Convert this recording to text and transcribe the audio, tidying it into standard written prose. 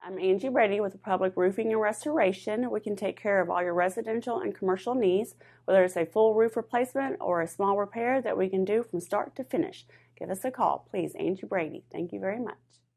I'm Angie Brady with Public Roofing and Restoration. We can take care of all your residential and commercial needs, whether it's a full roof replacement or a small repair that we can do from start to finish. Give us a call, please. Angie Brady. Thank you very much.